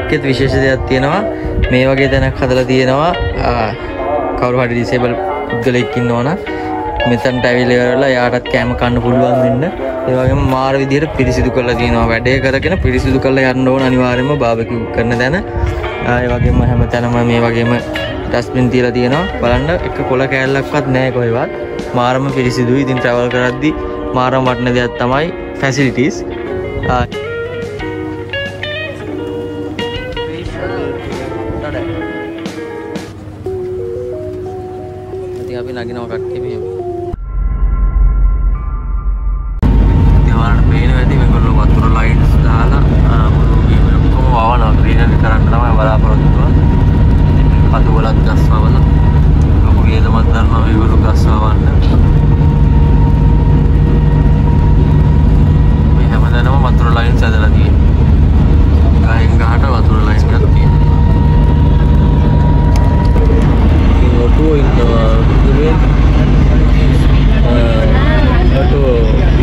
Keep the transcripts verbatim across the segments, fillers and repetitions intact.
එකෙත් විශේෂ දෙයක් තියෙනවා. මේ වගේ තැනක් හදලා තියෙනවා. කවුරු හරි ඩිසේබල් පුද්ගලෙක් ඉන්නවා නම් මෙතනට ඇවිල්ලා ඉවරලා යාටත් කැම කන්න පුළුවන් වෙන්න. ඒ වගේම මාර විදියට පිරිසිදු කරලා තියෙනවා. වැඩේ කරගෙන පිරිසිදු කරලා යන්න ඕන අනිවාර්යයෙන්ම බාබකියු කරන තැන. ඒ වගේම හැමතැනම මේ වගේම ඩස්ට්බින් තියලා තියෙනවා. බලන්න එක කොළ කෑල්ලක්වත් නැහැ කොහෙවත්. මාරම පිරිසිදුයි. ඉතින් ට්‍රැවල් කරද්දි මාරම වටින දෙයක් තමයි ෆැසිලිටිස්. ඉතින් අපි නගිනවා කට්ටිය මෙහෙම. ඉතින් ඔයාලට පේනවා ඇති මේගොල්ලෝ වතුර ලයිට්ස් දාලා මුළු ගේම ඔක්කොම වවනවා. ග්‍රීනරි කරන්න තමයි බලාපොරොත්තු වෙන්නේ. අතු වලක් ගස් වවලා ලොකු වේදමක් ගන්නවා මේගොල්ලෝ ගස් වවන්න. මේ හැමදැනම වතුර ලයින්ස් ඇදලා තියෙනවා. ගහෙන් ගහට වතුර ලයින්ස් එකක් තියෙනවා. ඔටෝ ඉන්නවා දුරේ. ඔටෝ.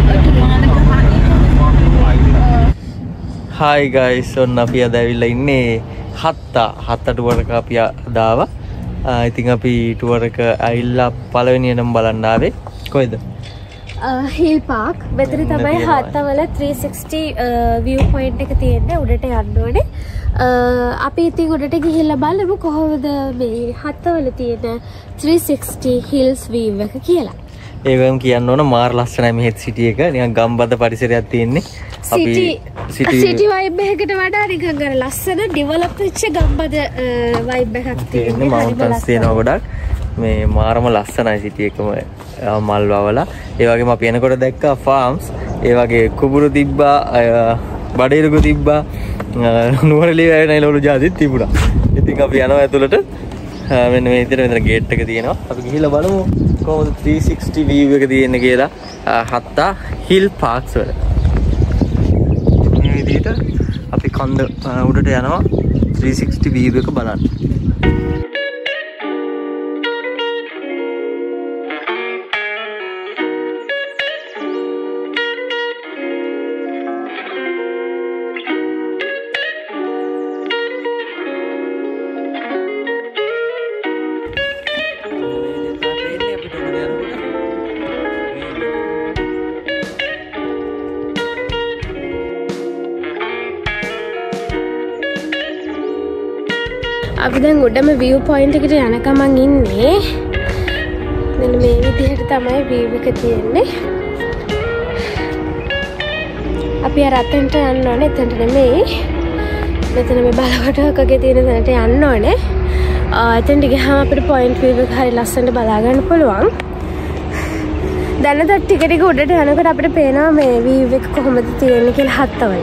Hi guys, ඔන්න අපි අද ඇවිල්ලා ඉන්නේ හත්තා හත්තා ටුවර් එක අපි දාවා. ඉතින් අපි ටුවර් එක ඇවිල්ලා පළවෙනි එනම් බලන්න ආවේ. කොහෙද? Hill park. මෙතන තමයි හත්තා වල three sixty view point එක තියෙන්නේ. උඩට යන්න ඕනේ. අපි ඉතින් උඩට ගිහිල්ලා බලමු කොහොමද මේ හත්තා වල තියෙන three sixty hills view එක කියලා. ඒකම කියන්න ඕන මාර ලස්සනයි මේ සිටි එක. නිකන් ගම්බද පරිසරයක් තියෙන්නේ. අපි සිටි සිටි වයිබ් එකකට වඩා නිකන් අර ලස්සන ඩෙවලොප් වෙච්ච ගම්බද වයිබ් එකක් තියෙන්නේ. මවුන්ටන්ස් තියෙනවා ගොඩක්. මේ මාරම ලස්සනයි සිටි එකම මල් වවලා. ඒ වගේම අපි එනකොට දැක්කා ෆාම්ස්. ඒ වගේ කුඹුරු තිබ්බා, බඩේරුකු තිබ්බා, නුවරඑළිය වැවෙනලු ජාතිත් තිබුණා. ඉතින් අපි යනවා ඇතුළට. මෙන්න මේ විදිහට මෙතන ගේට් එක තියෙනවා. අපි ගිහිල්ලා බලමු කොහොමද three sixty view එක තියෙන්නේ කියලා හත්තා හිල් පාක්ස් වල. මේ විදිහට අපි කන්ද උඩට යනවා three sixty view එක බලන්න. අපි දැන් උඩම view point එකට යනකමන් ඉන්නේ. මෙන්න මේ විදිහට තමයි view එක තියෙන්නේ. අපි අර අතෙන්ට යන්න ඕනේ. එතනට නෙමෙයි. මෙතන මේ බලකොටකගේ තියෙන තැනට යන්න ඕනේ. එතනට ගියාම අපිට point view එක හරිය ලස්සනට බලා ගන්න පුළුවන්. දැනට ටික ටික උඩට යනකොට අපිට පේනවා මේ view එක කොහොමද තියෙන්නේ කියලා හත්තවල.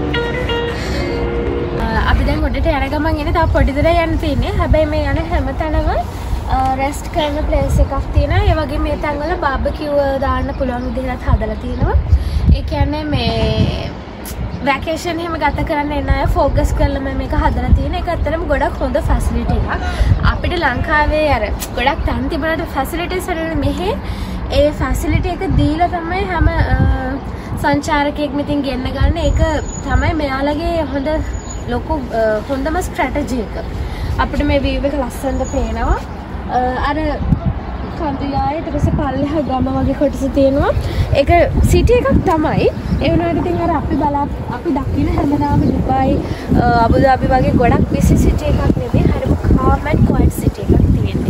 අපි දැන් උඩට යන ගමන් එන්නේ තව පොඩි දුරක් යන්න තියෙන්නේ. හැබැයි මේ යන හැමතැනම රෙස්ට් කරන ප්ලේස් එකක් තියෙනවා. ඒ වගේ මේ තැන්වල බාබකියු දාන්න පුළුවන් විදිහට හදලා තියෙනවා. ඒ කියන්නේ මේ වැකේෂන් එහෙම ගත කරන්න එන අය ફોකස් කරලා මේක හදලා තියෙන එක ඇත්තටම ගොඩක් හොඳ ෆැසිලිටි එකක්. අපිට ලංකාවේ අර ගොඩක් තැන් තිබුණාට ෆැසිලිටිස් වල මෙහෙ ඒ ෆැසිලිටි එක දීලා තමයි හැම සංචාරකයෙක් මෙතෙන් ගෙන්න ගන්න. ඒක තමයි මෙයාලගේ හොඳ ලොකු හොඳම ස්ට්‍රැටජි එක. අපිට මේ view එක ලස්සනට පේනවා. අර කන්දියායේ ඊට පස්සේ පල්ලෙහා ගම වගේ කොටස තියෙනවා. ඒක සිටි එකක් තමයි. ඒ වුණාට ඉතින් අර අපි බලා අපි දකින්න හැමදාම දුබයි, අබු දාබි වගේ ගොඩක් බිසි සිටි එකක් නෙමෙයි. හරිම calm and quiet සිටි එකක් තියෙන්නේ.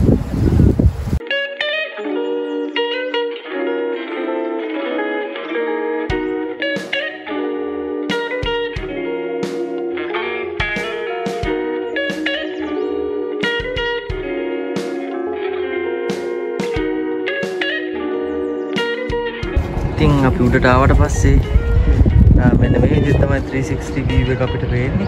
ඉතින් අපි උඩට ආවට පස්සේ මෙන්න මේ විදිහට තමයි three sixty view එක අපිට පේන්නේ.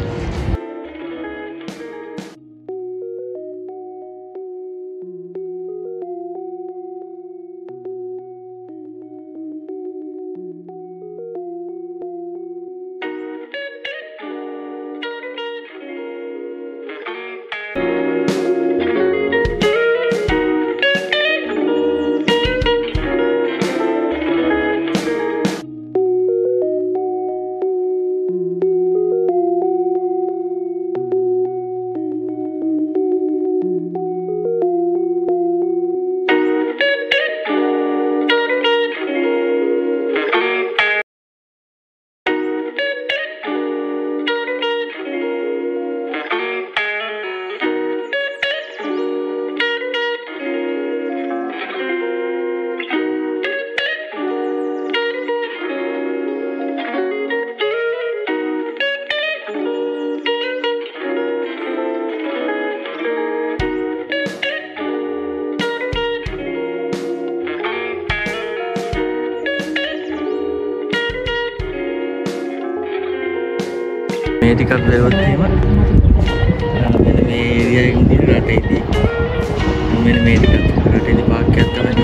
මේ ටිකක් බැලුවොත් එහෙම මෙන්න මේ ඒරියා එකෙන් තියෙන රටේදී මෙන්න මේ ටිකක් රටේදී පාර්ක්යක් තමයි.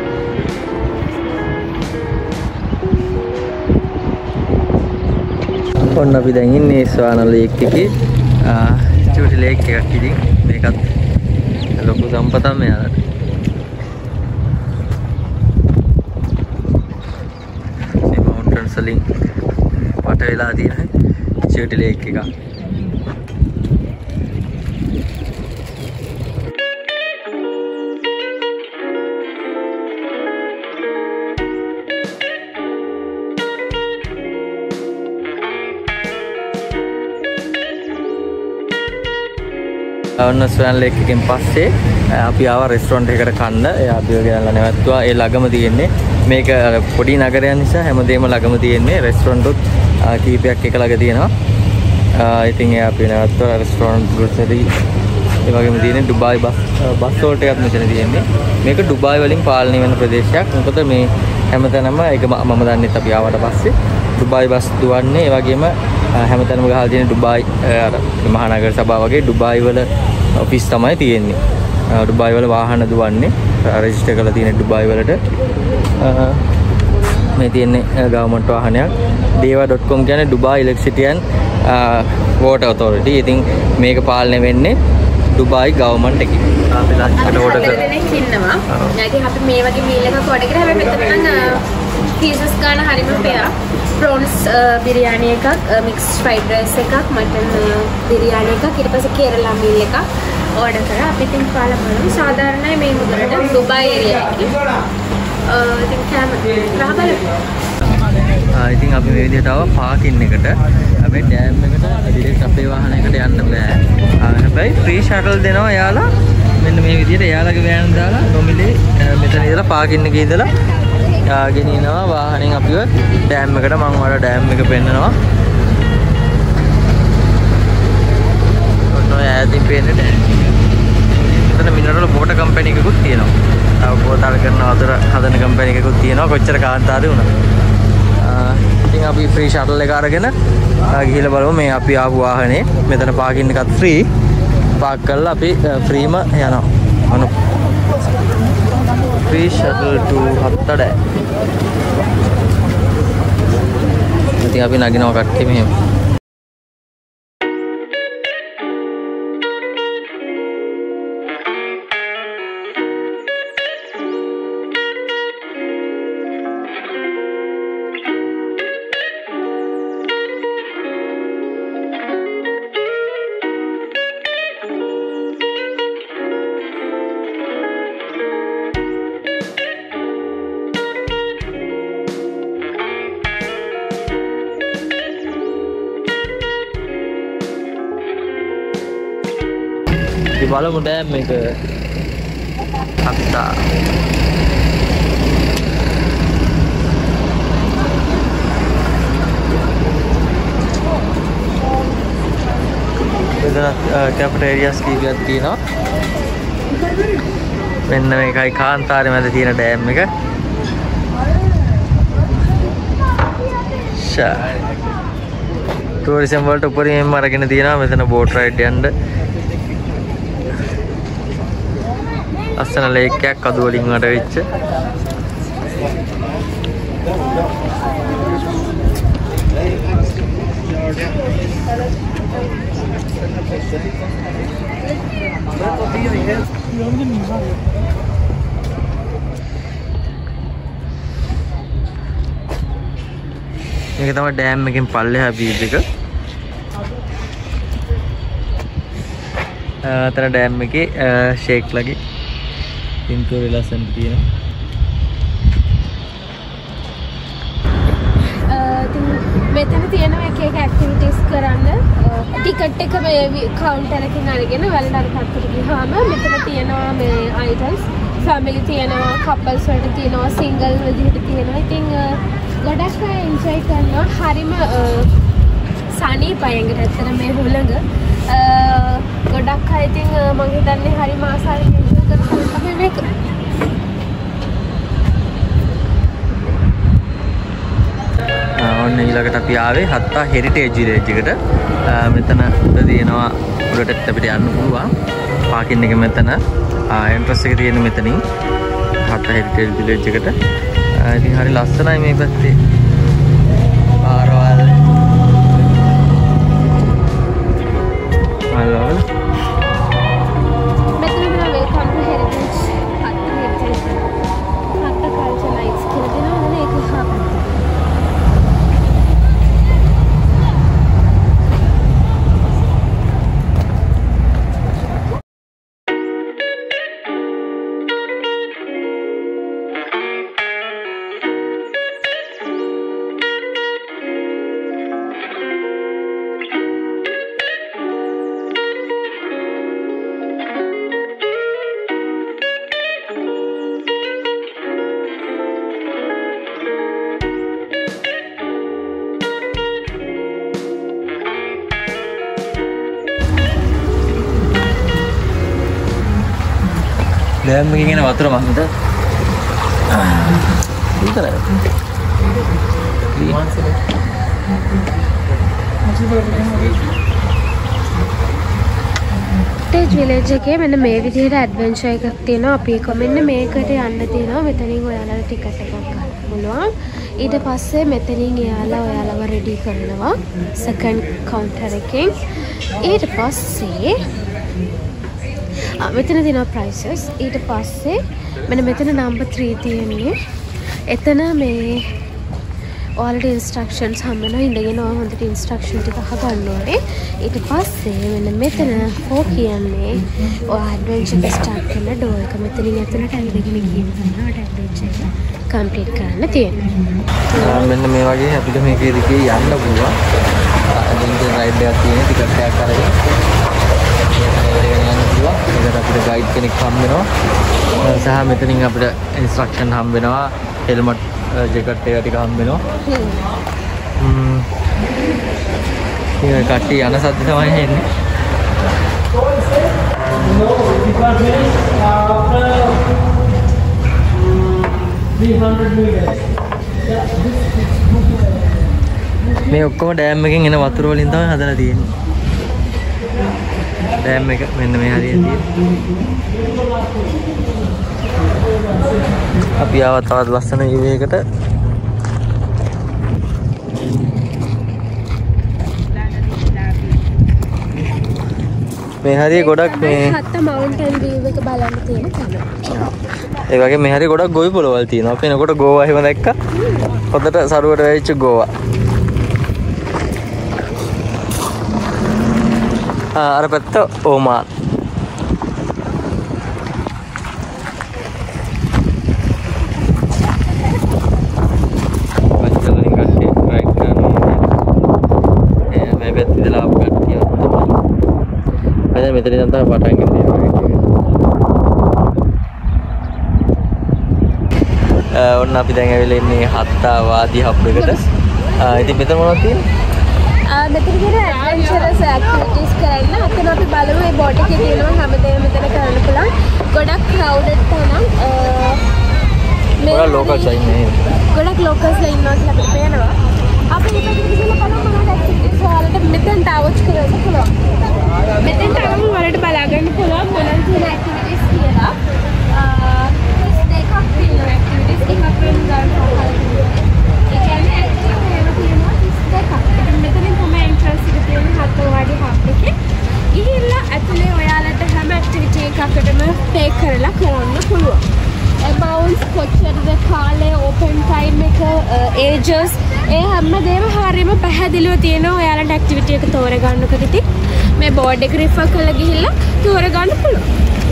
ඔන්න අපි දැන් ඉන්නේ ස්වාන ලේක් එකේ චූටි ලේක් එකක්. ඉතින් මේකත් ලොකු සම්පතක් මෙයාලට. මේ මවුන්ටන්ස් වලින් වට වෙලා තියෙන චූටි ලේක් එකක්. ඔන්න ස්වෑන් ලේක් එකෙන් පස්සේ අපි ආවා රෙස්ටොරන්ට් එකකට කන්න. එයා අපිව ගෙනල්ලා නැවැත්තුවා. ඒ ළඟම තියෙන්නේ මේක පොඩි නගරයක් නිසා හැමදේම ළඟම තියෙන්නේ. රෙස්ටොරන්ට්ුත් කීපයක් එක ළඟ තියෙනවා. ඉතින් එයා අපිව නැවැත්තුවා රෙස්ටොරන්ට් ග්‍රොසරි ඒ වගේම තියෙන්නේ ඩුබායි බස් බස් වලට එකක් මෙතන තියෙන්නේ. මේක ඩුබායි වලින් පාලනය වෙන ප්‍රදේශයක්. මොකද මේ හැමතැනම ඒක මම දන්නෙත් අපි ආවට පස්සේ ඩුබායි බස් දුවන්නේ. ඒ වගේම හැමතැනම ගහලා තියෙන ඩුබායි අර මහනගර සභාව වගේ ඩුබායි වල ඔෆිස් තමයි තියෙන්නේ. ඩුබායි වල වාහන දුවන්නේ රෙජිස්ටර් කරලා තියෙන ඩුබායි වලට. මේ තියෙන්නේ ගවර්න්මන්ට් වාහනයක්. දේවා ඩොට් කොම් කියන්නේ Dubai electricity and water authority. ඉතින් මේක පාලනය වෙන්නේ ඩුබායි ගවර්න්මන්ට් එකකින්. අපි ලංකාවට ඕඩර් කරලා ඉන්නවා. ඉතින් අපි මේ වගේ මීල් එකක් ඕඩර් කරා. හැබැයි මෙතන නම් පීසස් ගන්න හරිම පෙයා. ප්‍රෝන්ස් බිරියානි එකක්, මික්ස් ෆ්‍රයිඩ් රයිස් එකක්, මටන් බිරියානි එකක්, ඊට පස්සේ කේරලා මීල් එකක් ඕඩර් කරා. අපි ඉතින් කාලා බලමු. සාධාරණයි මේ මුදලට ඩුබායි ඒරියා එකේ. ඉතින් කැම රහ බලමු. ඉතින් අපි මේ විදිහට ආවා පාකින් එකට. අපි ඩෑම් එකට ඩිරෙක්ට් අපේ වාහනයකට යන්න බෑ. හැබැයි ෆ්‍රී ෂටල් දෙනවා එයාලා. මෙන්න මේ විදිහට එයාලගේ වෑන් දාලා නොමිලේ මෙතන ඉඳලා පාකින් එකේ ඉඳලා ගෙනියනවා වාහනෙන් අපිව ඩෑම් එකට. මම ඔයාලට ඩෑම් එක පෙන්නනවා. ඔන්න ඔය ඈතින් පේන්නේ ඩෑම් එක. මෙතන මිනරල් වෝටර් කම්පැනි එකකුත් තියෙනවා. බෝතල් කරන වතුර හදන කම්පැනි එකකුත් තියෙනවා. කොච්චර කාන්තාරේ වුණා. ඉතින් අපි ෆ්‍රී ෂටල් එක අරගෙන ගිහිල්ලා බලමු මේ අපි ආපු වාහනේ. මෙතන පාකින් එකත් ෆ්‍රී. පාක් කරලා අපි ෆ්‍රීම යනවා. අනු free shuttle to Hattade. ඉතින් අපි නගිනවා කට්ටිය මෙහෙම. බලමු ඩෑම් එක අත්තා. මෙතන කැෆටේරියාස් කීපයක් තියෙනවා. මෙන්න මේකයි කාන්තාරේ මැද තියෙන ඩෑම් එක. ෂා ටූරිසම් වලට උපරිමයෙන්ම අරගෙන තියෙනවා මෙතන බෝට් රයිඩ් යන්න. ලස්සන ලේක් එකක් කඳු වලින් වඩ වෙච්ච. මේක තමයි ඩෑම් එකෙන් පල්ලෙහා බීච් එක. අතන ඩෑම් එකේ ෂේක් ලගේ පින්තූර ලස්සන තියෙනවා. මෙතන තියෙනවා එක එක ඇක්ටිවිටීස් කරන්න. ටිකට් එක මේ කවුන්ටර් එකකින් අරගෙන වලට පැත්තට ගියාම මෙතන තියෙනවා මේ අයිටම්ස්. ෆැමිලි තියෙනවා, කපල්ස් වලට තියෙනවා, සිංගල් විදිහට තියෙනවා. ඉතින් ගොඩක් අය එන්ජොයි කරනවා. හරිම සනීපයි ඇඟට ඇත්තට මේ හුළඟ. ගොඩක් අය ඉතින් මම හිතන්නේ හරිම ආසාවෙන් එන්ජොයි කරනවා තමයි මේක. ඔන්න ඊළඟ ඊළඟට අපි ආවේ හත්තා හෙරිටේජ් විලේජ් එකට. මෙතන උඩ තියෙනවා උඩට අපිට යන්න පුළුවන්. පාකින් එක මෙතන එන්ට්‍රන්ස් එක තියෙන මෙතනින් හත්තා හෙරිටේජ් විලේජ් එකට. ඉතින් හරි ලස්සනයි මේ පැත්තේ. පාරවල් හලෝ දැන් මේකේ කියන වතුර මන්ද විතරයි. ටේජ් විලේජ් එකේ මෙන්න මේ විදිහට ඇඩ්වෙන්චර් එකක් තියෙනවා. අපි කොමෙන්න මේකට යන්න තියෙනවා. මෙතනින් ඔයාලට ටිකට් එකක් ගන්න පුළුවන්. ඊට පස්සේ මෙතනින් එයාලා ඔයාලව රෙඩි කරනවා සෙකන්ඩ් කවුන්ටර් එකෙන්. ඊට පස්සේ මෙතන තියෙනවා ප්‍රයිසස්. ඊට පස්සේ මෙන්න මෙතන නම්බර් three තියෙන්නේ. එතන මේ ඔයාලට ඉන්ස්ට්‍රක්ෂන්ස් හම්බ වෙනවා. ඉඳගෙන ඔයා හොඳට ඉන්ස්ට්‍රක්ෂන් ටික අහගන්න ඕනේ. ඊට පස්සේ මෙන්න මෙතන four කියන්නේ ඔයා ඇඩ්වෙන්චර් එක ස්ටාර්ට් කරන ඩෝ එක. මෙතනින් ඇතුළට ඇවිදගෙන ගිහින් තමයි ඇඩ්වෙන්චර් එක කම්ප්ලීට් කරන්න තියෙන්නේ. මෙන්න මේ වගේ අපිට මේකේ දිගේ යන්න පුළුවන්. ඇඩ්වෙන්චර් රයිඩ් එකක් තියෙන ටිකට් එකක් අරගෙන ඒකට අපිට ගයිඩ් කෙනෙක් හම්බ වෙනවා. සහ මෙතනින් අපිට ඉන්ස්ට්‍රක්ෂන් හම්බ වෙනවා. හෙල්මට් ජැකට් එක ටික හම්බ වෙනවා. හ්ම්. ඒ කට්ටිය යන සද්ද තමයි එන්නේ. මේ ඔක්කොම ඩෑම් එකෙන් එන වතුර වලින් තමයි හදලා තියෙන්නේ. ඩෑම් එක මෙන්න මේ හරියට තියෙනවා. අපි ආව තවත් ලස්සන view එකකට. මේ හරිය ගොඩක් මේ හත්ත මවුන්ටන් view එක බලන්න තියෙන තැන. ඒ වගේ මේ හරිය ගොඩක් ගොවි පොළවල් තියෙනවා. අපි එනකොට ගෝවා එහෙම දැක්කා. හොඳට සරුවට වෙච්ච ගෝවා. අර පැත්ත ඕමාන්. පච්චලින් කට්ටිය රයිඩ් කරනවා. ඒ මේ පැත්තේ ඉඳලා ආපු කට්ටිය තමයි. අද මෙතන ඉඳන් තමයි පටන් ගන්න තියෙන්නේ. ඔන්න අපි දැන් ඇවිල්ලා ඉන්නේ හත්තා වාදී හබ් එකට. ඉතින් මෙතන මොනවද තියෙන්නේ? මෙතන කියන ඇඩ්වෙන්චරස් ඇක්ටිවිටීස් කරන්න. අතන අපි බලමු මේ බෝට් එකේ තියෙනවා හැමදේම මෙතන කරන්න පුළුවන්. ගොඩක් ක්‍රවුඩඩ් තැනක්. මේ ගොඩක් ලෝකල්ස් ඉන්නේ. ගොඩක් ලෝකල්ස්ලා ඉන්නවා කියලා අපිට පේනවා. අපි ඉතින් ගිහලා බලමු මොනවද ඇක්ටිවිටීස් ඔයාලට මෙතෙන්ට අවච් කරන්න පුළුවන්. මෙතෙන්ට අවම ඔයාලට බලා ගන්න පුළුවන් මොනවද තියෙන ඇක්ටිවිටීස් කියලා. දෙකක් තියෙනවා ඇක්ටිවිටීස්. එකක් වෙන ගන්න පුළුවන්. ඒ කියන්නේ ඇක්ටිවිටි ඒවා තියෙනවා දෙකක්. මෙතනින් තමයි එන්ට්‍රන්ස් එක තියෙන්නේ හත්ත වාඩි හබ් එකේ. ගිහිල්ලා ඇතුලේ ඔයාලට හැම ඇක්ටිවිටි එකකටම පේ කරලා කරන්න පුළුවන්. amount කොච්චරද කාලය ඕපන් ටයිම් එක ඒජස් ඒ හැමදේම හරියම පැහැදිලිව තියෙනවා. ඔයාලට ඇක්ටිවිටි එක තෝරගන්නකොටදී මේ බෝඩ් එක රිෆර් කරලා ගිහිල්ලා තෝරගන්න පුළුවන්.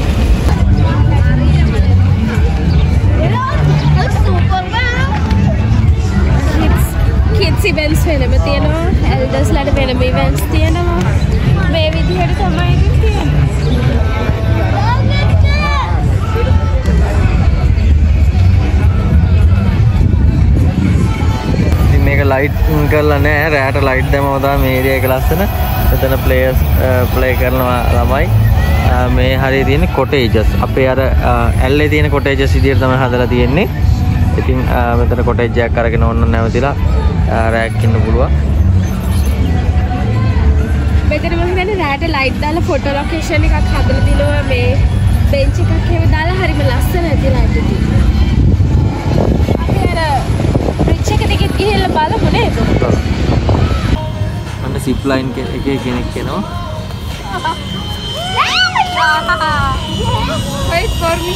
කිඩ්ස් ඉවෙන්ට්ස් වෙනම තියෙනවා. එල්ඩර්ස්ලාට වෙනම ඉවෙන්ට්ස් තියෙනවා. මේ විදිහට තමයි තියෙන්නේ. ඉතින් මේක ලයිට් කරලා නැහැ. රෑට ලයිට් දැම්මම තමයි මේ ඒරියා එක ලස්සන. එතන ප්ලේයර්ස් ප්ලේ කරනවා ළමයි. මේ හරිය තියෙන්නේ කොටේජස්. අපේ අර ඇල්ලේ තියෙන කොටේජස් විදියට තමයි හදලා තියෙන්නේ. ඉතින් මෙතන කොටේජ් එකක් අරගෙන ඕන්න නැවතිලා රෑක් ඉන්න පුළුවන්. මෙතන මම හිතන්නේ රෑට ලයිට් දාලා ෆොටෝ ලොකේෂන් එකක් හදලා දිනවා මේ බෙන්ච් එකක් එහෙම දාලා හරිම ලස්සන ඇති ලයිට් එක. අපි අර බ්‍රිජ් එක දිගේ ගිහලා බලමු නේද? අන්න සිප් ලයින් එකේ කෙනෙක් එනවා. Wait for me.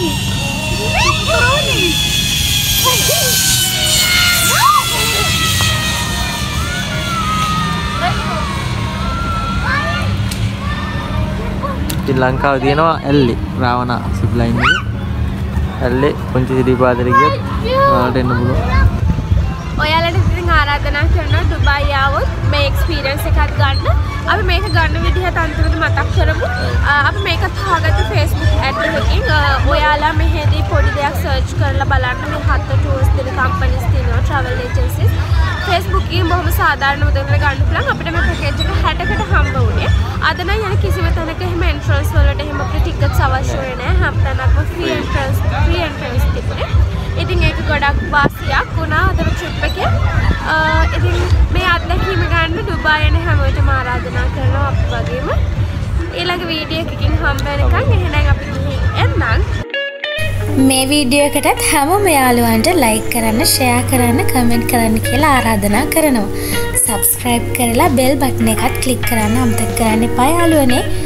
ඉතින් ලංකාවේ තියෙනවා ඇල්ලේ රාවණා සිප් ලයින් එක. ඇල්ලේ පුංචි සිරිපාදට ගියොත් ඔයාලට එන්න පුළුවන්. ඔයාලට ඉතින් ආරාධනා කරනවා දුබායි ආවොත් මේ එක්ස්පීරියන්ස් එකක් ගන්න. අපි මේක ගන්න විදිහත් අන්තිමට මතක් කරමු. අපි මේකත් හොයාගත්ත Facebook ad එකකින් ඔයාලා මෙහෙදී පොඩි දෙයක් සර්ච් කරලා බලන්න මේ හත ටූර්ස් දෙන කම්පනීස් තියෙනවා travel agencies. Facebook එකෙන් බොහොම සාධාරණ මුදලකට ගන්න පුළුවන්. අපිට මේ පැකේජ් එක හැටකට හම්බ වුණේ. අද නම් යන කිසිම තැනක එහෙම එන්ට්‍රන්ස් වලට එහෙම අපිට ටිකට්ස් අවශ්‍ය වෙන්නේ නැහැ. හැම තැනක්ම ෆ්‍රී එන්ට්‍රන්ස් ෆ්‍රී එන්ට්‍රන්ස් තිබුණේ. ඉතින් ඒක ගොඩක් වාසියක් වුණා අද ට්‍රිප් එකේ. ඉතින් මේ අත්දැකීම ගන්න දුබායි යන හැමෝටම ආරාධනා කරනවා අපි වගේම. ඊළඟ වීඩියෝ එකකින් හම්බ වෙනකන් එහෙනම් අපි ගිහින් එන්නම්. මේ වීඩියෝ එකටත් හැමෝම යාළුවන්ට ලයික් කරන්න, ෂෙයා කරන්න, කමෙන්ට් කරන්න කියලා ආරාධනා කරනවා. සබ්ස්ක්‍රයිබ් කරලා බෙල් බටන් එකත් ක්ලික් කරන්න අමතක කරන්න එපා යාළුවනේ.